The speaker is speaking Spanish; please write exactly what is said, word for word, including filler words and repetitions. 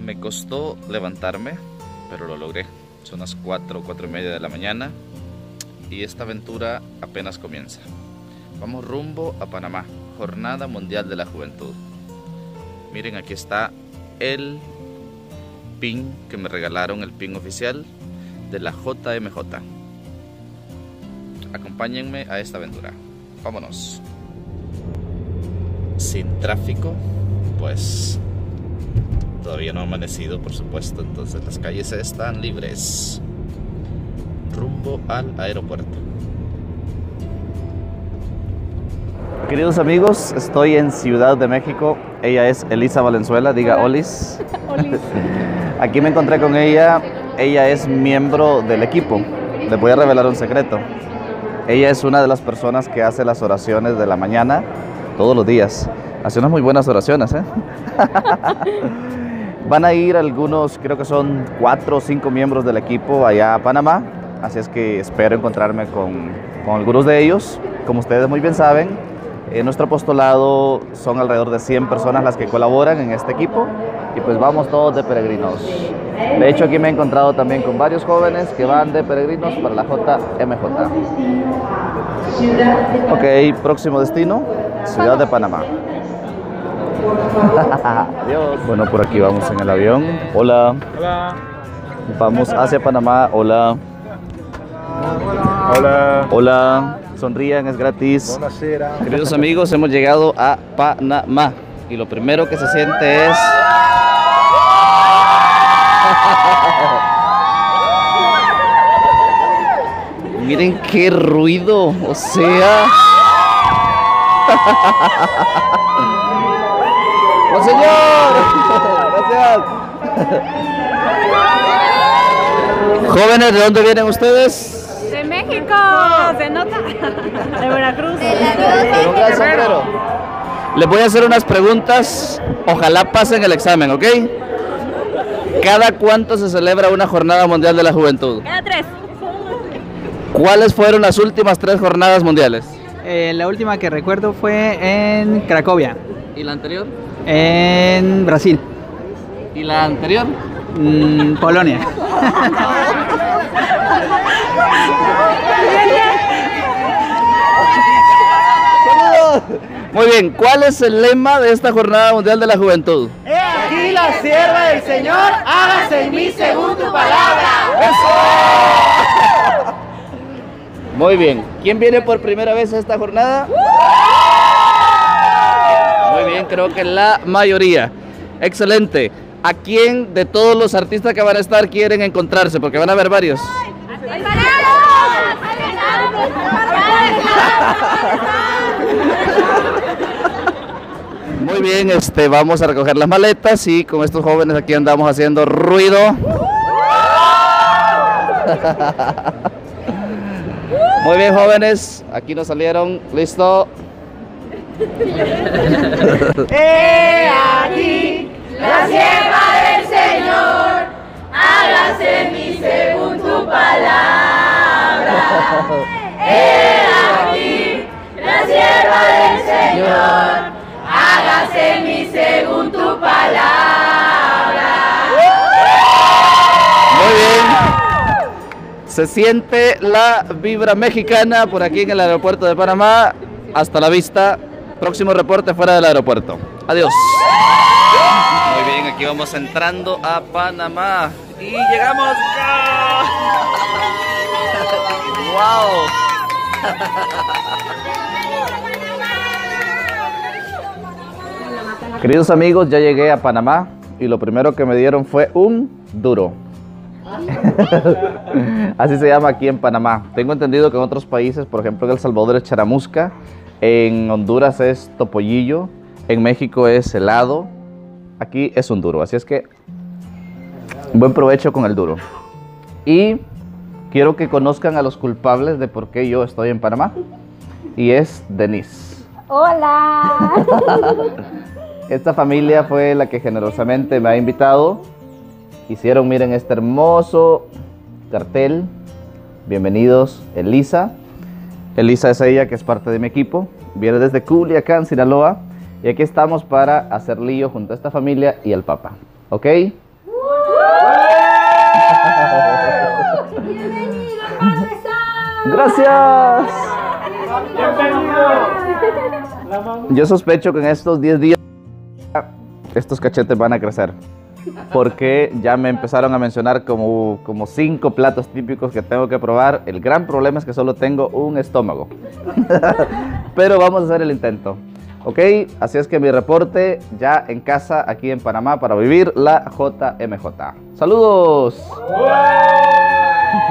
Me costó levantarme, pero lo logré. Son las cuatro, cuatro y media de la mañana y esta aventura apenas comienza. Vamos rumbo a Panamá, Jornada Mundial de la Juventud. Miren, aquí está el pin que me regalaron, el pin oficial de la J M J. Acompáñenme a esta aventura. Vámonos. Sin tráfico, pues todavía no ha amanecido, por supuesto, entonces las calles están libres. Rumbo al aeropuerto. Queridos amigos, estoy en Ciudad de México. Ella es Elisa Valenzuela, diga Olis. Olis. Aquí me encontré con ella. Ella es miembro del equipo. Les voy a revelar un secreto. Ella es una de las personas que hace las oraciones de la mañana todos los días. Hace unas muy buenas oraciones, ¿eh? Van a ir algunos, creo que son cuatro o cinco miembros del equipo allá a Panamá. Así es que espero encontrarme con, con algunos de ellos. Como ustedes muy bien saben, en nuestro apostolado son alrededor de cien personas las que colaboran en este equipo. Y pues vamos todos de peregrinos. De hecho, aquí me he encontrado también con varios jóvenes que van de peregrinos para la J M J. Ok, próximo destino, Ciudad de Panamá. Adiós. Bueno, por aquí vamos en el avión. Hola. Hola. Vamos hacia Panamá. Hola. Hola. Hola. Sonrían, es gratis. Buonasera. Queridos amigos, hemos llegado a Panamá. Y lo primero que se siente es... Miren qué ruido, o sea... ¡Oh, señor! Gracias. Jóvenes, ¿de dónde vienen ustedes? De México, se nota. De Veracruz. Con un gran sombrero. Les voy a hacer unas preguntas, ojalá pasen el examen, ¿ok? ¿Cada cuánto se celebra una Jornada Mundial de la Juventud? Cada tres. ¿Cuáles fueron las últimas tres jornadas mundiales? Eh, la última que recuerdo fue en Cracovia. ¿Y la anterior? En Brasil. ¿Y la anterior? Mm, Polonia. Muy bien, ¿cuál es el lema de esta Jornada Mundial de la Juventud? He aquí la sierva del Señor, hágase en mí según tu palabra. ¡Eso! Muy bien, ¿quién viene por primera vez a esta jornada? Muy bien, creo que la mayoría. Excelente. ¿A quién de todos los artistas que van a estar quieren encontrarse? Porque van a haber varios. Muy bien, este, vamos a recoger las maletas y con estos jóvenes aquí andamos haciendo ruido. Muy bien, jóvenes, aquí nos salieron, listo. He aquí la sierva del Señor, hágase en mí según tu palabra. He aquí la sierva del Señor, hágase en mí según tu palabra. Muy bien. Se siente la vibra mexicana por aquí en el aeropuerto de Panamá. Hasta la vista. Próximo reporte fuera del aeropuerto. Adiós. Muy bien, aquí vamos entrando a Panamá. Y llegamos. ¡Wow! Queridos amigos, ya llegué a Panamá y lo primero que me dieron fue un duro. Así se llama aquí en Panamá. Tengo entendido que en otros países, por ejemplo en El Salvador es charamusca, en Honduras es topollillo, en México es helado, aquí es un duro. Así es que buen provecho con el duro. Y quiero que conozcan a los culpables de por qué yo estoy en Panamá. Y es Denise. Hola. Esta familia fue la que generosamente me ha invitado. Hicieron, miren, este hermoso cartel. Bienvenidos, Elisa. Elisa es ella que es parte de mi equipo. Viene desde Culiacán, Sinaloa. Y aquí estamos para hacer lío junto a esta familia y el Papa. ¿Ok? Bienvenido, Padre Santo. Gracias. Bienvenido. Yo sospecho que en estos diez días estos cachetes van a crecer. Porque ya me empezaron a mencionar como, como cinco platos típicos que tengo que probar. El gran problema es que solo tengo un estómago. Pero vamos a hacer el intento. Ok, así es que mi reporte ya en casa aquí en Panamá para vivir la J M J. ¡Saludos!